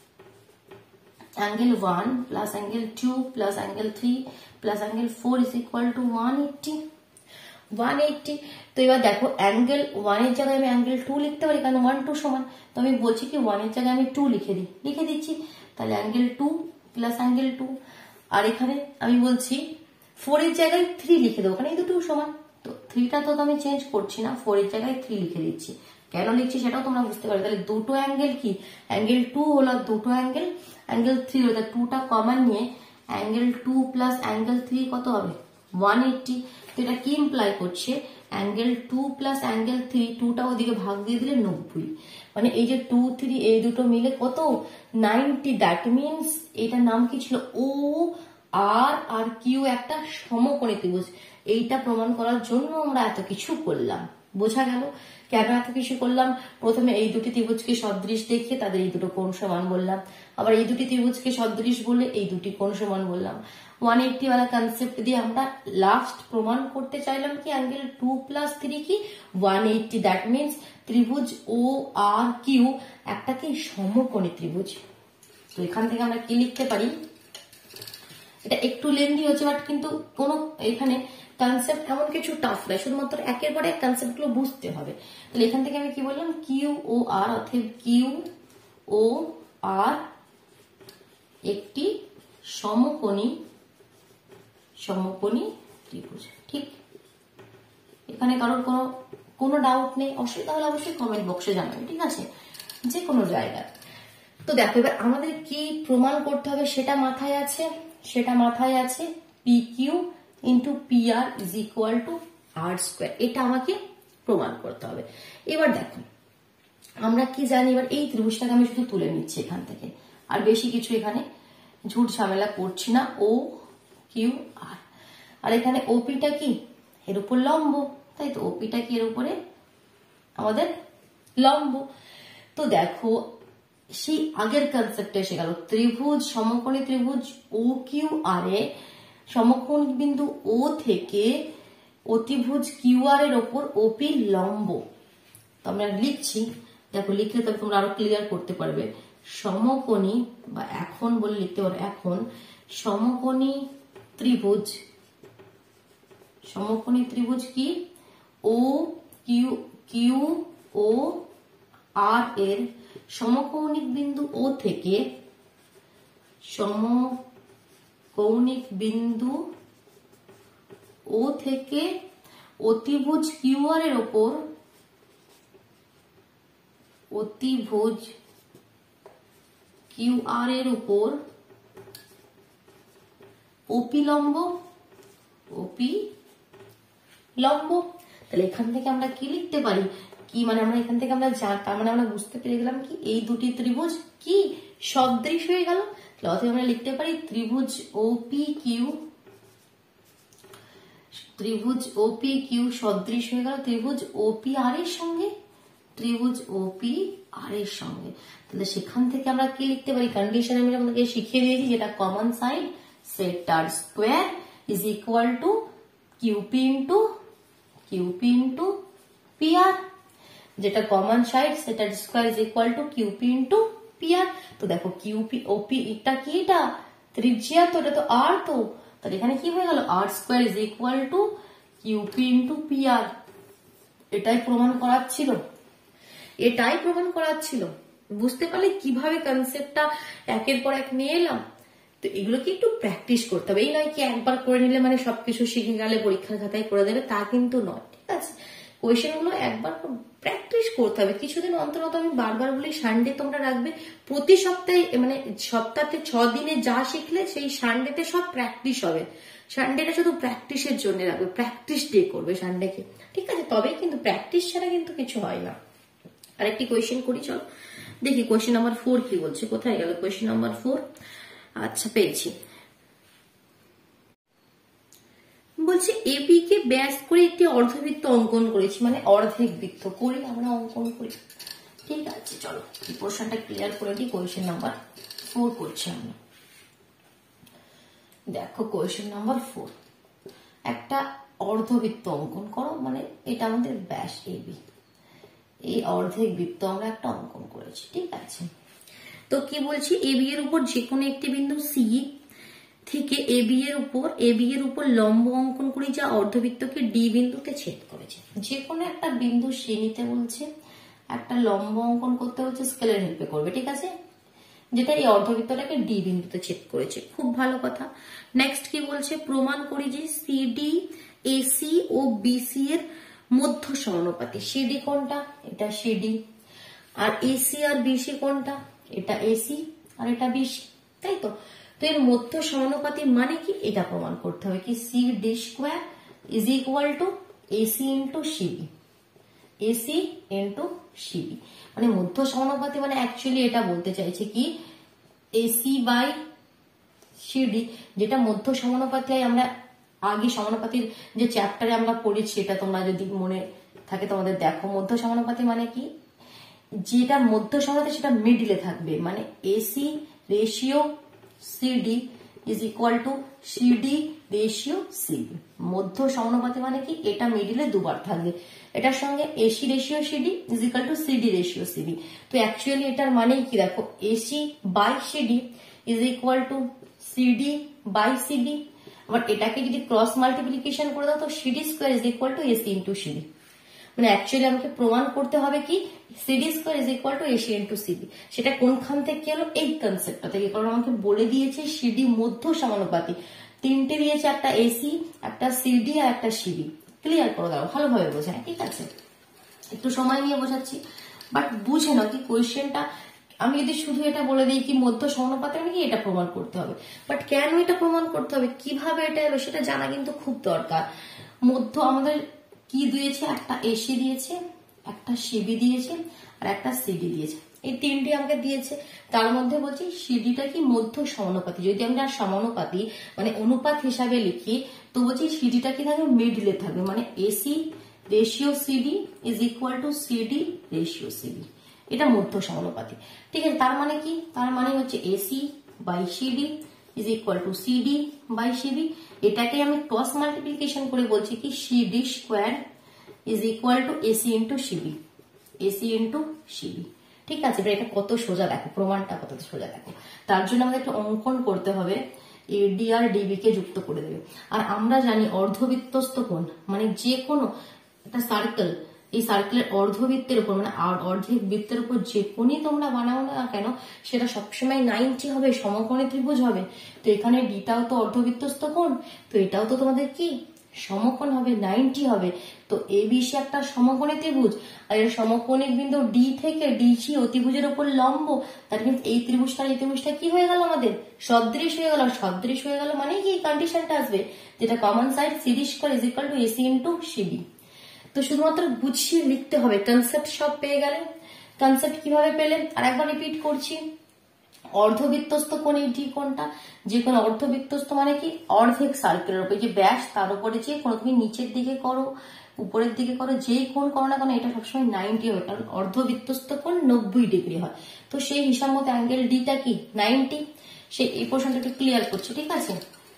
angle one plus angle two plus angle three plus angle four is equal to one eighty, one eighty. তো এবার দেখো অ্যাঙ্গেল ওয়ান এর জায়গায় আমি অ্যাঙ্গেল টু লিখতে পারি, কারণ ওয়ান টু সমান, তো আমি বলছি কি ওয়ান এর জায়গায় আমি টু লিখে দিই, লিখে দিচ্ছি, তাহলে angle two plus angle two. আর এখানে আমি বলছি ফোর এর জায়গায় থ্রি লিখে দেবো, কারণ এই দুটো সমান, তো থ্রিটা তো আমি চেঞ্জ করছি না, ফোর এর জায়গায় থ্রি লিখে দিচ্ছি। কেন লিখছি সেটাও তোমরা বুঝতে পারবে। তাহলে দুটো অ্যাঙ্গেল কি, অ্যাঙ্গেল টু হলো, দুটো অ্যাঙ্গেল অ্যাঙ্গেল থ্রি হলো, টুটা কমন নিয়ে angle two plus angle three কত হবে ওয়ান এইটি। তো এটা কি ইমপ্লাই করছে, angle two plus angle three, টুটা ওদিকে ভাগ দিয়ে দিলে নব্বই, মানে এই যে টু থ্রি এই দুটো মিলে কত নাইনটি। দ্যাট মিনস এটার নাম কি ছিল, ও আর আর কিউ একটা সমকোণী ত্রিভুজ। এইটা প্রমাণ করার জন্য আমরা এত কিছু করলাম, বোঝা গেল কেন এত কিছু করলাম। প্রথমে এই দুটি ত্রিভুজকে সদৃশ দেখিয়ে তাদের এই দুটো কোণ সমান বললাম, আবার এই দুটি ত্রিভুজকে সদৃশ বলে এই দুটি কোণ সমান বললাম। ওয়ান এইটি ওয়ালা কনসেপ্ট দিয়ে আমরা লাস্ট প্রমাণ করতে চাইলাম কি অ্যাঙ্গেল টু প্লাস থ্রি কি ওয়ান এইটি। দ্যাট মিনস ত্রিভুজ ও আর কিউ একটা কি সমকোণী ত্রিভুজ। তো এখান থেকে আমরা কি লিখতে পারি, এটা একটু লেন্দি হচ্ছে বাট কিন্তু কোনো এখানে কনসেপ্ট এমন কিছু টাফ নয়, শুধুমাত্র একের পরে এক কনসেপ্ট গুলো বুঝতে হবে। তাহলে এখান থেকে আমি কি বললাম, কিউ ও আর অর্থাৎ কিউ ও আর একটি সমকোণী সমকোণী ত্রিভুজ। ঠিক, এখানে কারোর কোনো কোনো ডাউট নেই, অসুবিধা হলে অবশ্যই কমেন্ট বক্সে জানাবেন, ঠিক আছে, যে কোনো জায়গায়। তো দেখো এবার আমাদের কি প্রমাণ করতে হবে সেটা মাথায় আছে, সেটা মাথায় আছে P Q into P R is equal to R square, এটা আমাকে প্রমাণ করতে হবে। এবার দেখো আমরা কি জানি, এবার এই ত্রিভুজটাকে আমি শুধু তুলে নিচ্ছি এখান থেকে, আর বেশি কিছু এখানে ঝুট ঝামেলা করছি না। ও কিউ আর, আর এখানে ওপিটা কি এর উপর লম্ব, তাই তো ওপিটা কি এর উপরে আমাদের লম্ব। তো দেখো সেই আগের কনসেপ্টে এসে গেল, ত্রিভুজ সমকোণী ত্রিভুজ ও কিউ আর এ সমকোণ বিন্দু ও থেকে অতিভুজ কিউ আর এর ওপর ওপি লম্ব। তো আমরা লিখছি, দেখো লিখলে তবে তোমরা আরো ক্লিয়ার করতে পারবে। সমকোণী বা এখন বলে লিখতে পারো, এখন সমকোণী ত্রিভুজ, সমকোণী ত্রিভুজ কি ও কিউ কিউ ও আর এর সমকৌণিক বিন্দু ও থেকে সমকৌণিক বিন্দু ও থেকে অতিভুজ কিউআর এর ওপর অতিভুজ কিউআর এর উপর ওপি লম্ব ওপি লম্ব। তাহলে এখান থেকে আমরা কি লিখতে পারি, কি মানে আমরা এখান থেকে আমরা যা তার মানে আমরা বুঝতে পেরে গেলাম কি এই দুটি ত্রিভুজ কি সদৃশ হয়ে গেল। তাহলে অতএব আমরা লিখতে পারি ত্রিভুজ ওপি কিউ, ত্রিভুজ ওপি কিউ সদৃশ হয়ে গেল ত্রিভুজ ওপি আর এর সঙ্গে, ত্রিভুজ ওপি আর এর সঙ্গে। তাহলে সেখান থেকে আমরা কি লিখতে পারি, কন্ডিশন আমি আপনাকে শিখিয়ে দিয়েছি, যেটা common side set R square is equal to QP into QP into P R, যেটা common side set R square is equal to QP into P R. তো দেখো কিউপি ওপি এটা কি, এটা ত্রিজ্যা, তো এটা তো আর, তো তাহলে এখানে কি হয়ে গেল R square is equal to QP into P R. এটাই প্রমাণ করাচ্ছিল, এটাই প্রমাণ করাচ্ছিল। বুঝতে পারলে কিভাবে কনসেপ্টটা একের পর এক নিয়ে এলাম। তো এগুলোকে একটু প্র্যাকটিস করতে হবে, এই নয় কি একবার করে নিলে মানে সবকিছু শিখে গেলে পরীক্ষার খাতায় করে দেবে, তা কিন্তু নয়, ঠিক আছে। কোয়েশ্চেন গুলো একবার প্র্যাকটিস করতে হবে, কিছুদিন অন্তর অন্তর। আমি বারবার বলি সানডে তোমরা রাখবে, প্রতি সপ্তাহে মানে সপ্তাহে ছ দিনে যা শিখলে সেই সানডেতে সব প্র্যাকটিস হবে। সানডেটা শুধু প্র্যাকটিসের জন্য রাখবে, প্র্যাকটিস ডে করবে সানডেকে, ঠিক আছে। তবেই কিন্তু প্র্যাকটিস ছাড়া কিন্তু কিছু হয় না। আরেকটি কোয়েশ্চেন করি, চলো দেখি কোয়েশ্চেন নাম্বার ফোর কি বলছে। কোথায় গেল কোয়েশ্চেন নাম্বার ফোর? আচ্ছা পেয়েছি। বলছে এবি কে ব্যাস করে একটি অর্ধবৃত্ত অঙ্কন করেছি, মানে অর্ধেক বৃত্ত করি আমরা অঙ্কন করি, ঠিক আছে। চলো এই পোর্শনটা ক্লিয়ার করে দিই। কোয়েশ্চেন নাম্বার ফোর করছি আমরা। দেখো কোয়েশ্চেন নাম্বার ফোর, একটা অর্ধবৃত্ত অঙ্কন করো, মানে এটা আমাদের ব্যাস এবি, এই অর্ধেক বৃত্ত আমরা একটা অঙ্কন করেছি, ঠিক আছে। তো কি বলছি, এবি এর উপর যে কোনো একটি বিন্দু সি থেকে এবি এর উপর এবি এর উপর লম্ব অঙ্কন করি যা অর্ধবৃত্তকে ডি বিন্দুতে ছেদ করেছে। যে কোনো একটা বিন্দু সি নিতে বলছে, একটা লম্ব অঙ্কন করতে বলছে, স্কেলের হেল্পে করবে, ঠিক আছে, যেটা এই অর্ধবৃত্তটাকে ডি বিন্দুতে ছেদ করেছে। খুব ভালো কথা। নেক্সট কি বলছে, প্রমাণ করি যে সিডি এসি ও বিসি এর মধ্য সমানুপাতি। সিডি কোনটা, এটা সিডি, আর এসি আর বিসি কোনটা, এটা এসি আর এটা বিসি, তাই তো। তো এর মধ্য সমানুপাতি মানে কি, এটা প্রমাণ করতে হবে কি C D square is equal to AC into CB, AC into CB. মানে মধ্য সমানুপাতি মানে অ্যাকচুয়ালি এটা বলতে চাইছে কি এসি বাই সিডি, যেটা মধ্য সমানুপাতি আমরা আগে সমানুপাতির যে চ্যাপ্টারে আমরা পড়েছি, এটা তোমরা যদি মনে থাকে তোমাদের দেখো। মধ্য সমানুপাতি মানে কি, যেটা মধ্য সমানুপাতি সেটা মিডিলে থাকবে, মানে AC ratio CD is equal to CD ratio CB. মধ্য সমানুপাতি মানে কি, এটা মিডিলে দুবার থাকবে, এটার সঙ্গে AC ratio CD is equal to CD ratio CB. তো অ্যাকচুয়ালি এটার মানে কি, দেখো AC by CD is equal to CD by CD. আবার এটাকে যদি ক্রস মাল্টিপ্লিকেশন করে দাও তো CD square is equal to AC into CD. মানে অ্যাকচুয়ালি আমাকে প্রমাণ করতে হবে কি CD square is equal to AC into CD. সেটা কোনখান থেকে এলো, এই কনসেপ্টটা থেকে, কারণ আমাকে বলে দিয়েছে সিডি মধ্য সমানুপাতি। তিনটে দিয়েছে, একটা এসি, একটা সিডি আর একটা সিডি। ক্লিয়ার করে দাও, ভালোভাবে বোঝায়, ঠিক আছে। একটু সময় নিয়ে বোঝাচ্ছি, বাট বুঝে নাও কি কোয়েশ্চেনটা। আমি যদি শুধু এটা বলে দিই কি মধ্য সমানুপাতি মানে কি, এটা প্রমাণ করতে হবে, বাট কেন এটা প্রমাণ করতে হবে, কিভাবে এটা এলো সেটা জানা কিন্তু খুব দরকার। মধ্য আমাদের কি দিয়েছে, একটা এসি দিয়েছে, একটা সিবি দিয়েছে আর একটা সিডি দিয়েছে, এই তিনটি আমাকে দিয়েছে। তার মধ্যে বলছি সিডিটা কি মধ্য সমানুপাতি। যদি আমরা সমানুপাতি মানে অনুপাত হিসাবে লিখি, তো বলছি সিডিটা কি থাকবে, মিডলে থাকবে, মানে AC ratio CD is equal to CD ratio CB. এটা মধ্য সমানুপাতি, ঠিক আছে। তার মানে কি, তার মানে হচ্ছে AC by CD is equal to CD by CB. এটাকে আমি ক্রস মাল্টিপ্লিকেশন করে বলছি কি CD square is equal to AC into CB, AC into CB, ঠিক আছে। এটা কত সোজা দেখো, প্রমাণটা কত সোজা দেখো। তার জন্য আমাদের একটা অঙ্কন করতে হবে, এডি আর ডিবি কে যুক্ত করে দেবে। আর আমরা জানি অর্ধবৃত্তস্থ কোণ মানে যে কোনো একটা সার্কেল এই সার্কেলের অর্ধবৃত্তের উপর মানে অর্ধেক বৃত্তের উপর যে কোণই তোমরা বানাও না কেন সেটা সবসময় নাইনটি হবে, সমকোণী ত্রিভুজ হবে। তো এখানে ডিটাও তো অর্ধবৃত্তস্থ কোণ, তো এটাও তো তোমাদের কি সমকোণ হবে, নাইনটি হবে। তো এবিসি একটা সমকোণী ত্রিভুজ, আর এর সমকোণিক বিন্দু ডি থেকে ডিসি অতিভুজের উপর লম্ব, তার কিন্তু এই ত্রিভুজটা এই ত্রিভুজটা কি হয়ে গেল আমাদের সদৃশ হয়ে গেল। সদৃশ হয়ে গেল মানে কি কন্ডিশনটা আসবে যেটা common side CD square is equal to AC into CD. তো শুধুমাত্র বুঝিয়ে লিখতে হবে, কনসেপ্ট সব পেয়ে গেলে। কনসেপ্ট কিভাবে পেলে আর একবার রিপিট করছি, অর্ধবৃত্তস্থ কোণ এই ডি কোণটা, যে কোন অর্ধবৃত্তস্থ মানে কি অর্ধেক সার্কেলের উপর যে ব্যাস তার উপরে যে কোন তুমি নিচের দিকে করো উপরের দিকে করো যেই কোণ করো না কেন এটা সবসময় নাইনটি হবে, কারণ অর্ধবৃত্তস্থ কোণ নব্বই ডিগ্রি হয়। তো সেই হিসাব মতো অ্যাঙ্গেল ডিটা কি নাইনটি। সেই এই পোর্শনটা একটু ক্লিয়ার করছি, ঠিক আছে।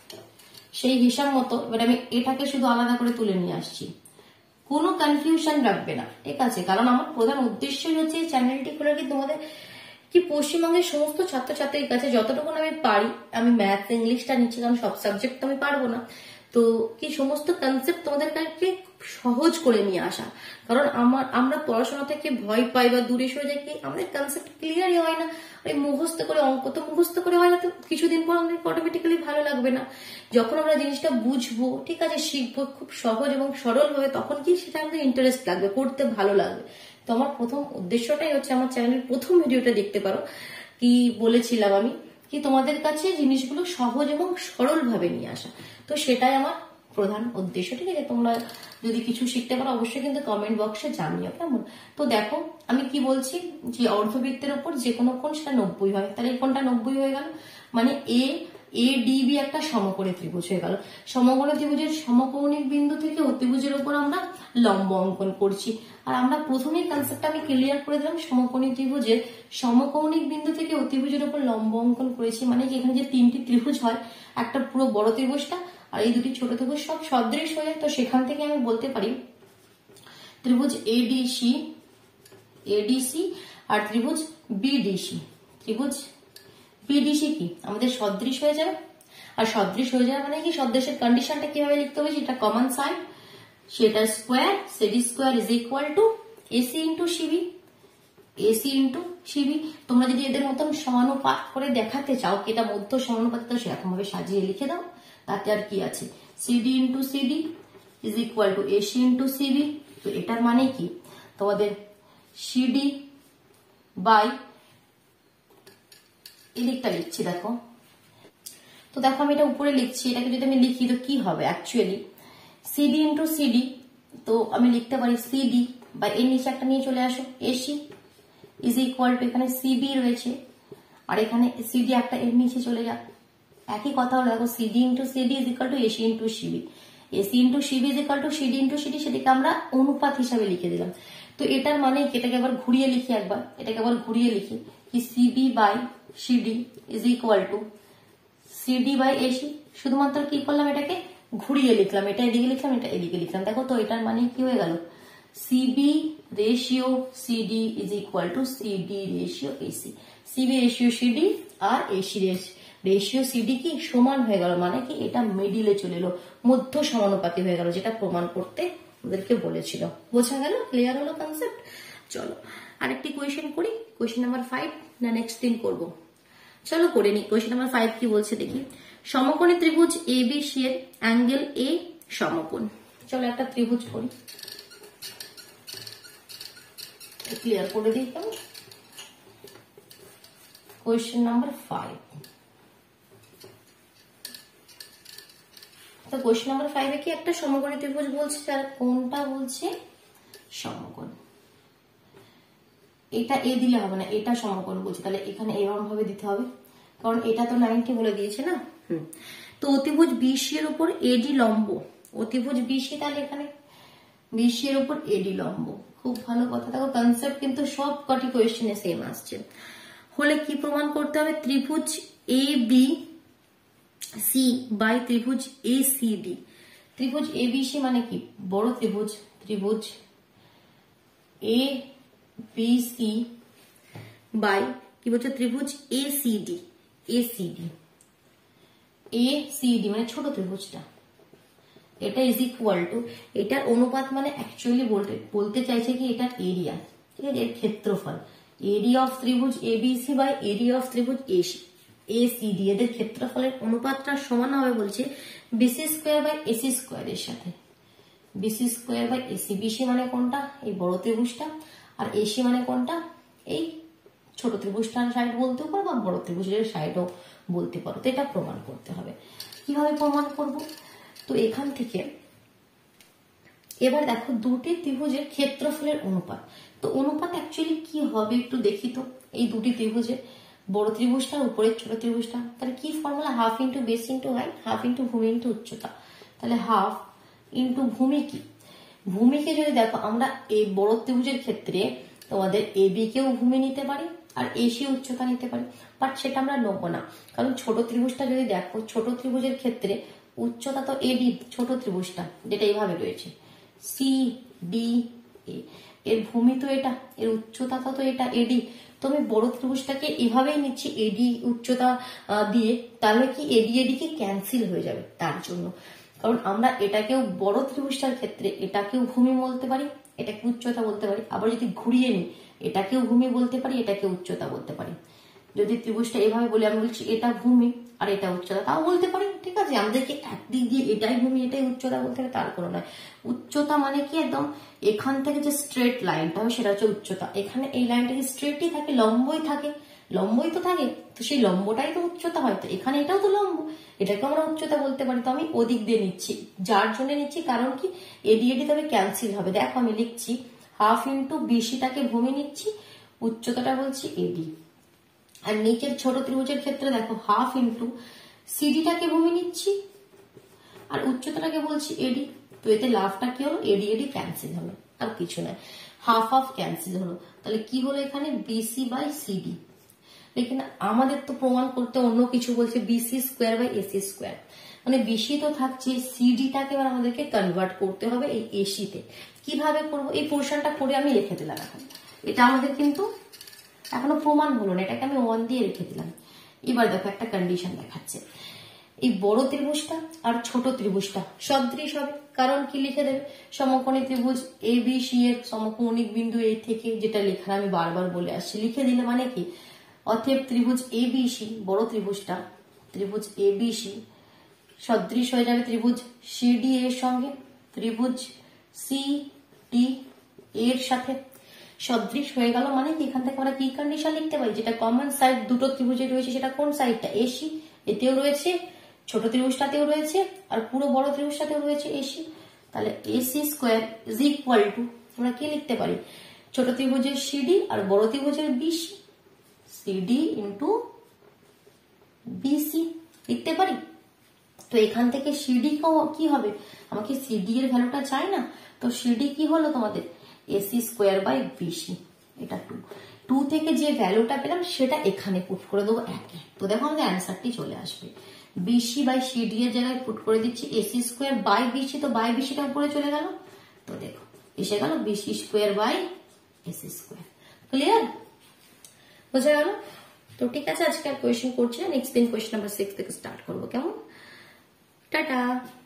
সেই হিসাব মতো এবার আমি এটাকে শুধু আলাদা করে তুলে নিয়ে আসছি, কোনো কনফিউশন রাখবে না, ঠিক আছে। কারণ আমার প্রধান উদ্দেশ্যই হচ্ছে এই চ্যানেলটি খুলে কি তোমাদের কি পশ্চিমবঙ্গের সমস্ত ছাত্রছাত্রীর কাছে যতটুকু আমি পারি, আমি ম্যাথ ইংলিশটা নিচ্ছি কারণ সব সাবজেক্ট তো আমি পারবো না, তো কি সমস্ত কনসেপ্ট তোমাদের কাছে সহজ করে নিয়ে আসা। কারণ আমার আমরা পড়াশোনা থেকে ভয় পাই বা দূরে সরে যাই কি আমাদের কনসেপ্ট ক্লিয়ারই হয় না, ওই মুখস্থ করে অঙ্ক তো মুখস্থ করে হয় না, তো কিছুদিন পর আমাদের অটোমেটিক্যালি ভালো লাগবে না। যখন আমরা জিনিসটা বুঝবো, ঠিক আছে, শিখবো খুব সহজ এবং সরল ভাবে, তখন কি সেটা আমাদের ইন্টারেস্ট লাগবে, করতে ভালো লাগবে। তো আমার প্রথম উদ্দেশ্যটাই হচ্ছে আমার চ্যানেলের প্রথম ভিডিওটা দেখতে পারো, কি বলেছিলাম আমি কি তোমাদের কাছে জিনিসগুলো সহজ এবং সরল ভাবে নিয়ে আসা। তো সেটাই আমার প্রধান উদ্দেশ্য, ঠিক আছে। তোমরা যদি কিছু শিখতে পারো অবশ্যই কিন্তু কমেন্ট বক্সে জানিও, কেমন। তো দেখো আমি কি বলছি যে অর্ধবৃত্তের উপর যে কোনো কোণ সেটা নব্বই হয়, তাহলে এই কোণটা নব্বই হয়ে গেল, মানে এ এ ডিবি একটা সমকোণী ত্রিভুজ হয়ে গেল। সমকোণী ত্রিভুজের সমকৌণিক বিন্দু থেকে অতিভুজের উপর আমরা লম্ব অঙ্কন করছি। আর আমরা প্রথমেই কনসেপ্টটা আমি ক্লিয়ার করে দিলাম, সমকোণী ত্রিভুজের সমকৌণিক বিন্দু থেকে অতিভুজের উপর লম্ব অঙ্কন করেছি, মানে কি এখানে যে তিনটি ত্রিভুজ হয়, একটা পুরো বড় ত্রিভুজটা আর এই দুটি ছোট ত্রিভুজ সব সদৃশ হয়ে যায়। তো সেখান থেকে আমি বলতে পারি ত্রিভুজ এডিসি এডিসি আর ত্রিভুজ বিডিসি, ত্রিভুজ বিডিসি কি আমাদের সদৃশ হয়ে যাবে। আর সদৃশ হয়ে যাবে মানে কি সদৃশের কন্ডিশনটা কিভাবে লিখতে হবে, যেটা কমন সাইড সেটা square CD square is equal to AC into CB, AC into CB. তোমরা যদি এদের মতন সমানুপাত করে দেখাতে চাও কি এটা মধ্য সমানুপাত, তো সেরকম ভাবে সাজিয়ে লিখে দাও, তাতে আর কি আছে, CD into CD is equal to AC into CB. তো এটার মানে কি তোমাদের সিডি বাই এদিকটা লিখছি দেখো, তো দেখো আমি এটা উপরে লিখছি, এটাকে যদি আমি লিখি তো কি হবে অ্যাকচুয়ালি সিডি ইন্টু সিডি, তো আমি লিখতে পারি সিডি বা এর নিচে একটা নিয়ে চলে আসো এসি ইজ ইকুয়াল টু এখানে সিবি রয়েছে আর এখানে সিডি একটা এর নিচে চলে যাক, একই কথা হলো। দেখো CD into CD is equal to AC into CB, AC into CB is equal to CD into CD, সেটাকে আমরা অনুপাত হিসাবে লিখে দিলাম। তো এটার মানে এটাকে আবার ঘুরিয়ে লিখি, একবার এটাকে আবার ঘুরিয়ে লিখি কি CB by CD is equal to CD by AC, শুধুমাত্র কি করলাম এটাকে ঘুরিয়ে লিখলাম, এটা এদিকে লিখলাম এটা এদিকে লিখলাম। দেখো তো এটার মানে কি হয়ে গেল CB ratio CD is equal to CD ratio AC, CB ratio CD আর এসি রেশিও সিডি কি সমান হয়ে গেল, মানে কি এটা মিডিলে চলে এলো, মধ্য সমানুপাতি হয়ে গেল, যেটা প্রমাণ করতে ওদেরকে বলেছিল। বোঝা গেল, ক্লিয়ার হলো কনসেপ্ট। চলো আরেকটি কোয়েশ্চেন করি, কোয়েশ্চেন নাম্বার ফাইভ না নেক্সট দিন করবো, চলো করে নি। কোয়েশ্চেন নাম্বার ফাইভ কি বলছে দেখি, সমকোণী ত্রিভুজ এ বি সি এর অ্যাঙ্গেল এ সমকোণ। চলো একটা ত্রিভুজ করি, ক্লিয়ার করে দিই কেমন। কোয়েশ্চেন নাম্বার ফাইভ, তো কোয়েশ্চেন নাম্বার ফাইভে কি একটা সমকোণী ত্রিভুজ বলছে, যার কোনটা বলছে সমকোণ। এটা এ দিলে হবে না, এটা সমকোণ বলছে, তাহলে এখানে এরকম ভাবে দিতে হবে, কারণ এটা তো নাইনটি বলে দিয়েছে না। হুম, তো অতিভুজ বিসি এর উপর এডি লম্ব, অতিভুজ বিসি, তাহলে এখানে বিসি এর উপর এডি লম্ব। খুব ভালো কথা, দেখো কনসেপ্ট কিন্তু সব কটি কোয়েশ্চেনে সেম আসছে। হলে কি প্রমাণ করতে হবে, ত্রিভুজ এ বি সি বাই ত্রিভুজ এ সি ডি। ত্রিভুজ এ বি সি মানে কি বড় ত্রিভুজ, ত্রিভুজ এ বি সি বাই কি বলছে ত্রিভুজ A C D, A C D, A C D মানে ছোট ত্রিভুজটা, এটা ইজ ইকুয়াল টু, এটার অনুপাত মানে অ্যাকচুয়ালি বলতে বলতে চাইছে কি এটার এরিয়া, ঠিক আছে, এর ক্ষেত্রফল, এরিয়া অফ ত্রিভুজ এবিসি বাই এরিয়া অফ ত্রিভুজ এসি এসিডি, এদের ক্ষেত্রফলের অনুপাতটা সমান হবে বলছে বিসি স্কোয়ার বাই এসি স্কোয়ারের সাথে। BC square by AC, BC মানে কোনটা, এই বড় ত্রিভুজটা, আর এসি মানে কোনটা, এই ছোট ত্রিভুজটার সাইড বলতেও পারো বা বড় ত্রিভুজের সাইডও বলতে পারো। তো এটা প্রমাণ করতে হবে। কিভাবে প্রমাণ করব, তো এখান থেকে এবার দেখো দুটি ত্রিভুজের ক্ষেত্রফলের অনুপাত। তো অনুপাত অ্যাকচুয়ালি কি হবে একটু দেখি তো, এই দুটি ত্রিভুজের বড় ত্রিভুজটা উপরের ছোট ত্রিভুজটা, তাহলে কি formula, half into base into height, half into ভূমি ইন্টু উচ্চতা। তাহলে হাফ ইন্টু ভূমি কি, ভূমিকে যদি দেখো আমরা এই বড় ত্রিভুজের ক্ষেত্রে তোমাদের এ বি কেও ভূমি নিতে পারি আর এসি উচ্চতা নিতে পারি, বাট সেটা আমরা নেবো না, কারণ ছোট ত্রিভুজটা যদি দেখো, ছোট ত্রিভুজের ক্ষেত্রে উচ্চতা তো এ বি, ছোট ত্রিভুজটা যেটা এইভাবে রয়েছে সি ডি এ, এর ভূমি তো এটা, এর উচ্চতা তো এটা এডি। তো আমি বড় ত্রিভুজটাকে এভাবেই নিচ্ছি এডি উচ্চতা দিয়ে, তাহলে কি এডি এডি কে ক্যান্সেল হয়ে যাবে, তার জন্য, কারণ আমরা এটাকেও বড় ত্রিভুজটার ক্ষেত্রে এটাকেও ভূমি বলতে পারি, এটাকে উচ্চতা বলতে পারি, আবার যদি ঘুরিয়ে নিই এটাকেও ভূমি বলতে পারি, এটাকে উচ্চতা বলতে পারি। যদি ত্রিভুজটা এভাবে বলি, আমি বলছি এটা ভূমি আর এটা উচ্চতা, তাও বলতে পারি, ঠিক আছে, আমাদেরকে একদিক দিয়ে এটাই ভূমি এটাই উচ্চতা বলতে হবে তার কোনো নয়। উচ্চতা মানে কি একদম এখান থেকে যে স্ট্রেট লাইনটা হবে সেটা হচ্ছে উচ্চতা, এখানে এই লাইনটা কি স্ট্রেটই থাকে, লম্বই থাকে, লম্বই তো থাকে, তো সেই লম্বটাই তো উচ্চতা হয়, তো এখানে এটাও তো লম্ব, এটাকে আমরা উচ্চতা বলতে পারি। তো আমি ওদিক দিয়ে নিচ্ছি, যার জন্য নিচ্ছি কারণ কি এডি এডি তবে ক্যান্সেল হবে। দেখো আমি লিখছি হাফ ইন্টু বিসিটাকে ভূমি নিচ্ছি, উচ্চতাটা বলছি এডি, আর নিচের ছোট ত্রিভুজের ক্ষেত্রে দেখো হাফ ইন্টু সিডিটাকে ভূমি নিচ্ছি আর উচ্চতাটাকে বলছি এডি। তো এতে লাভটা কি হলো, এডি এডি ক্যান্সেল হলো, আর কিছু নয়, হাফ হাফ ক্যান্সেল হলো। তাহলে কি হলো এখানে বিসি বাই সিডি। লেকিন আমাদের তো প্রমাণ করতে অন্য কিছু বলছে, BC square by AC square, মানে বিসি তো থাকছে, সিডিটাকে এবার আমাদেরকে কনভার্ট করতে হবে এই এসিতে। কিভাবে করবো, এই পোর্শনটা করে আমি রেখে দিলাম এখন, এটা আমাদের কিন্তু এখনো প্রমাণ হলো না, এটাকে আমি ওয়ান দিয়ে রেখে দিলাম। এবার দেখো একটা কন্ডিশন দেখাচ্ছে, এই বড় ত্রিভুজটা আর ছোট ত্রিভুজটা সদৃশ হবে, কারণ কি লিখে দেবে, সমকোণী ত্রিভুজ এ বি সি এর সমকোণিক বিন্দু এ থেকে, যেটা লেখার আমি বারবার বলে আসছি, লিখে দিলে মানে কি, অতএব ত্রিভুজ এ বি সি, বড় ত্রিভুজটা ত্রিভুজ এ বি সি সদৃশ হয়ে যাবে ত্রিভুজ সি ডি এর সঙ্গে, ত্রিভুজ সি ডি এর সাথে সদৃশ হয়ে গেল, মানে কি এখান থেকে আমরা কি কন্ডিশন লিখতে পারি, যেটা কমন সাইড দুটো ত্রিভুজে রয়েছে সেটা কোন সাইডটা, এসি, এতেও রয়েছে ছোট ত্রিভুজটাতেও রয়েছে আর পুরো বড় ত্রিভুজটাতেও রয়েছে এসি। তাহলে AC square is equal to আমরা কি লিখতে পারি, ছোট ত্রিভুজের সিডি আর বড় ত্রিভুজের বিসি, সিডি ইন্টু বিসি লিখতে পারি। তো এখান থেকে সিডি কি হবে, আমাকে সিডি এর ভ্যালুটা চাই না, তো সিডি কি হলো তোমাদের এসি স্কোয়ার বাই বিসি, এটা টু, টু থেকে যে ভ্যালুটা পেলাম সেটা এখানে পুট করে দেবো একে। তো দেখো আমাদের অ্যান্সারটি চলে আসবে, বিসি বাই সিডি এর জায়গায় পুট করে দিচ্ছি এসি স্কোয়ার বাই বিসি, তো বাই বিসিটা উপরে চলে গেল, তো দেখো এসে গেল BC square by AC square. Clear, বোঝা গেল? তো ঠিক আছে, আজকে আর কোয়েশ্চেন করছি না, নেক্সট দিন কোয়েশ্চেন নাম্বার সিক্স থেকে স্টার্ট করবো, কেমন? টাটা।